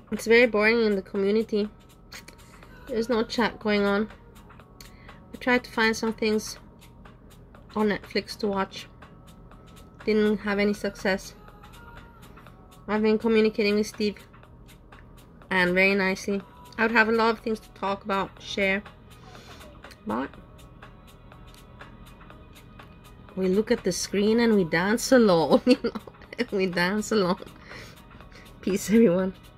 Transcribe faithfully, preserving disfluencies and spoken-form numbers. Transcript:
It's very boring in the community. There's no chat going on. I tried to find some things on Netflix to watch. Didn't have any success. I've been communicating with Steve, and very nicely. I would have a lot of things to talk about, share, but we look at the screen and we dance alone, you know, we dance alone. Peace, everyone.